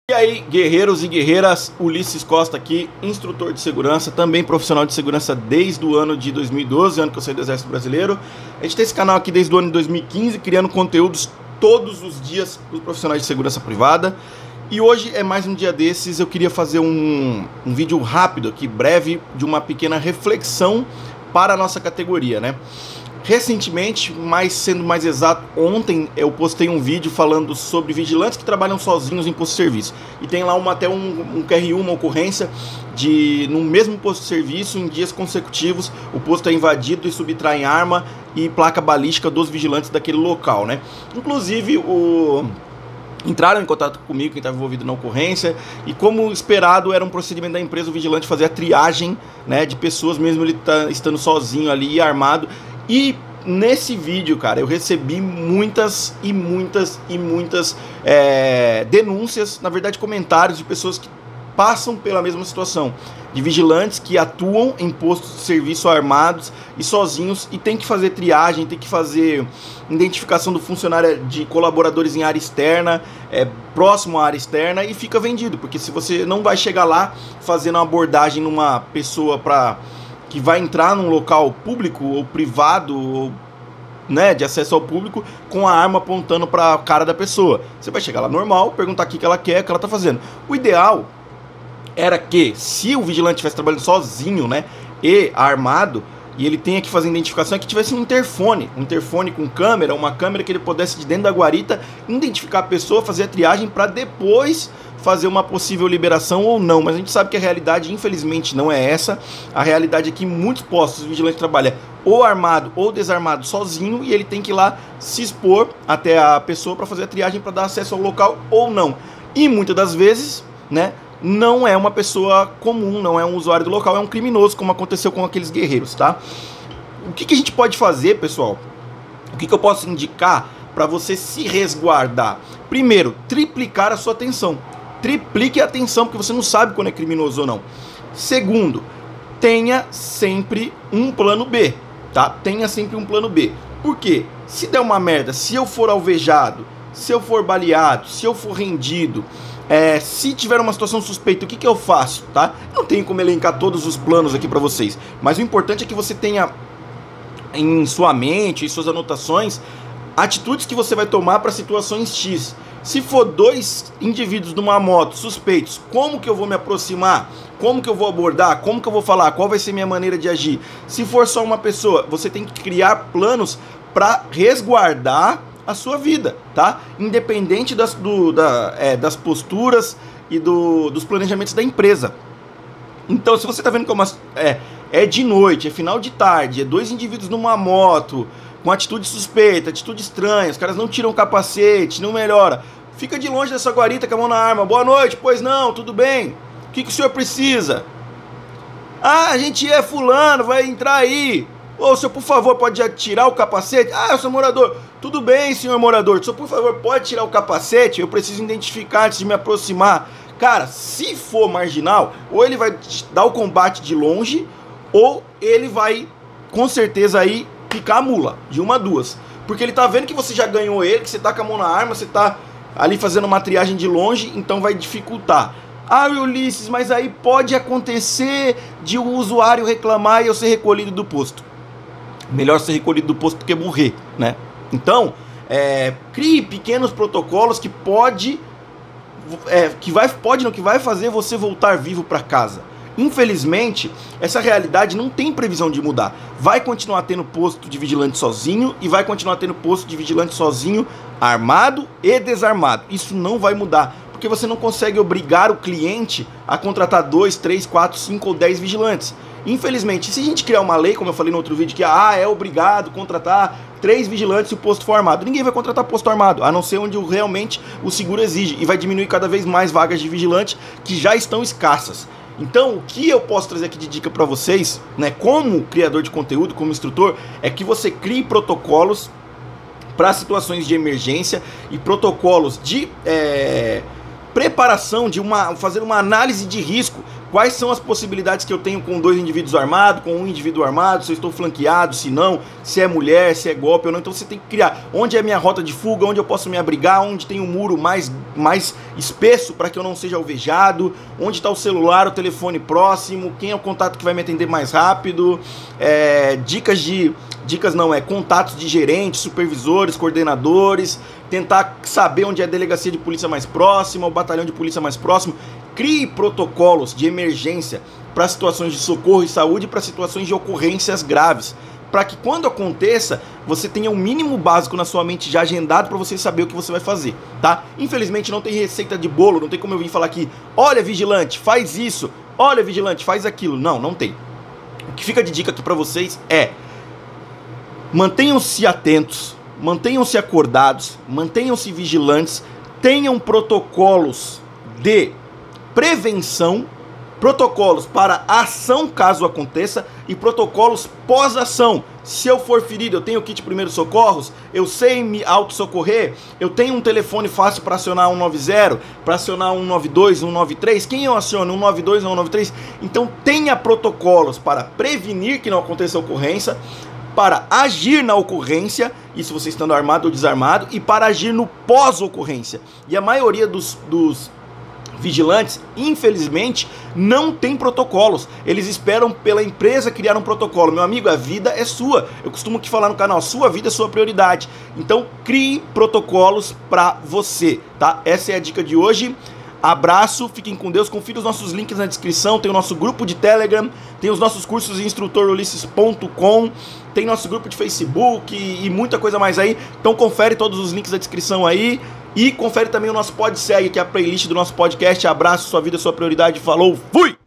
E aí, guerreiros e guerreiras, Ulisses Costa aqui, instrutor de segurança, também profissional de segurança desde o ano de 2012, ano que eu saí do Exército Brasileiro. A gente tem esse canal aqui desde o ano de 2015, criando conteúdos todos os dias para os profissionais de segurança privada. E hoje é mais um dia desses, eu queria fazer um vídeo rápido aqui, breve, de uma pequena reflexão para a nossa categoria, né? Recentemente, sendo mais exato, ontem eu postei um vídeo falando sobre vigilantes que trabalham sozinhos em posto de serviço. E tem lá até um QRU, uma ocorrência de, no mesmo posto de serviço, em dias consecutivos, o posto é invadido e subtraem arma e placa balística dos vigilantes daquele local, né? Inclusive, entraram em contato comigo, quem estava envolvido na ocorrência, e como esperado, era um procedimento da empresa, o vigilante fazer a triagem, né, de pessoas, mesmo ele estando sozinho ali e armado. E nesse vídeo, cara, eu recebi muitas denúncias, na verdade comentários de pessoas que passam pela mesma situação, de vigilantes que atuam em postos de serviço armados e sozinhos e tem que fazer triagem, tem que fazer identificação do funcionário, de colaboradores em área externa, próximo à área externa, e fica vendido, porque se você não vai chegar lá fazendo uma abordagem numa pessoa que vai entrar num local público ou privado, ou, né, de acesso ao público, com a arma apontando para a cara da pessoa. Você vai chegar lá normal, perguntar o que ela quer, o que ela está fazendo. O ideal era que, se o vigilante estivesse trabalhando sozinho, né, e armado, e ele tenha que fazer identificação, é que tivesse um interfone com câmera, uma câmera que ele pudesse, de dentro da guarita, identificar a pessoa, fazer a triagem para depois fazer uma possível liberação ou não. Mas a gente sabe que a realidade, infelizmente, não é essa. A realidade é que em muitos postos o vigilante trabalha ou armado ou desarmado sozinho, e ele tem que ir lá se expor até a pessoa para fazer a triagem, para dar acesso ao local ou não. E muitas das vezes, né, não é uma pessoa comum, não é um usuário do local, é um criminoso, como aconteceu com aqueles guerreiros, tá? O que a gente pode fazer, pessoal? O que eu posso indicar para você se resguardar? Primeiro, triplicar a sua atenção. Triplique a atenção, porque você não sabe quando é criminoso ou não. Segundo, tenha sempre um plano B, tá? Tenha sempre um plano B. Por quê? Se der uma merda, se eu for alvejado, se eu for baleado, se eu for rendido, se tiver uma situação suspeita, o que eu faço, tá? Não tenho como elencar todos os planos aqui pra vocês, mas o importante é que você tenha em sua mente, em suas anotações, atitudes que você vai tomar para situações X. Se for dois indivíduos numa moto suspeitos, como que eu vou me aproximar? Como que eu vou abordar? Como que eu vou falar? Qual vai ser minha maneira de agir? Se for só uma pessoa, você tem que criar planos para resguardar a sua vida, tá? Independente das posturas e dos planejamentos da empresa. Então, se você tá vendo que é de noite, é final de tarde, é dois indivíduos numa moto, com atitude suspeita, atitude estranha, os caras não tiram o capacete, não melhora, fica de longe dessa guarita com a mão na arma. Boa noite, pois não, tudo bem? O que o senhor precisa? Ah, a gente é fulano, vai entrar aí. Ô, senhor, por favor, pode tirar o capacete? Ah, eu sou morador. Tudo bem, senhor morador. Senhor, por favor, pode tirar o capacete? Eu preciso identificar antes de me aproximar. Cara, se for marginal, ou ele vai dar o combate de longe, ou ele vai, com certeza, aí picar a mula, de uma a duas. Porque ele tá vendo que você já ganhou ele, que você tá com a mão na arma, você tá ali fazendo uma triagem de longe, então vai dificultar. Ah, Ulisses, mas aí pode acontecer de um usuário reclamar e eu ser recolhido do posto. Melhor ser recolhido do posto do que morrer, né? Então, crie pequenos protocolos que vai fazer você voltar vivo para casa. Infelizmente, essa realidade não tem previsão de mudar. Vai continuar tendo posto de vigilante sozinho e vai continuar tendo posto de vigilante sozinho, armado e desarmado. Isso não vai mudar, porque você não consegue obrigar o cliente a contratar 2, 3, 4, 5 ou 10 vigilantes. Infelizmente, se a gente criar uma lei, como eu falei no outro vídeo, que é obrigado contratar 3 vigilantes se o posto for armado, ninguém vai contratar posto armado, a não ser onde realmente o seguro exige, e vai diminuir cada vez mais vagas de vigilante que já estão escassas. Então, o que eu posso trazer aqui de dica para vocês, né, como criador de conteúdo, como instrutor, é que você crie protocolos para situações de emergência e protocolos de preparação, fazer uma análise de risco Quais são as possibilidades que eu tenho com 2 indivíduos armados, com um indivíduo armado, se eu estou flanqueado, se não, se é mulher, se é golpe ou não. Então você tem que criar onde é a minha rota de fuga, onde eu posso me abrigar, onde tem um muro mais espesso para que eu não seja alvejado, onde está o celular, o telefone próximo, quem é o contato que vai me atender mais rápido, contatos de gerentes, supervisores, coordenadores, tentar saber onde é a delegacia de polícia mais próxima, o batalhão de polícia mais próximo. Crie protocolos de emergência para situações de socorro e saúde e para situações de ocorrências graves, para que quando aconteça, você tenha um mínimo básico na sua mente já agendado para você saber o que você vai fazer, tá? Infelizmente não tem receita de bolo, não tem como eu vir falar aqui, olha vigilante, faz isso, olha vigilante, faz aquilo. Não tem. O que fica de dica aqui para vocês é: mantenham-se atentos, mantenham-se acordados, mantenham-se vigilantes, tenham protocolos de prevenção, protocolos para ação caso aconteça e protocolos pós-ação. Se eu for ferido, eu tenho kit de primeiros socorros, eu sei me autossocorrer, eu tenho um telefone fácil para acionar 190, para acionar 192, 193, quem eu aciono? 192 ou 193? Então tenha protocolos para prevenir que não aconteça ocorrência, para agir na ocorrência, isso você estando armado ou desarmado, e para agir no pós-ocorrência. E a maioria dos vigilantes, infelizmente, não tem protocolos. Eles esperam pela empresa criar um protocolo. Meu amigo, a vida é sua. Eu costumo aqui falar no canal, sua vida é sua prioridade. Então, crie protocolos para você, tá? Essa é a dica de hoje. Abraço, fiquem com Deus, confira os nossos links na descrição, tem o nosso grupo de Telegram, tem os nossos cursos em instrutorulisses.com, tem nosso grupo de Facebook e muita coisa mais aí. Então confere todos os links da descrição aí e confere também o nosso PodSeg, que é a playlist do nosso podcast. Abraço, sua vida é sua prioridade, falou, fui!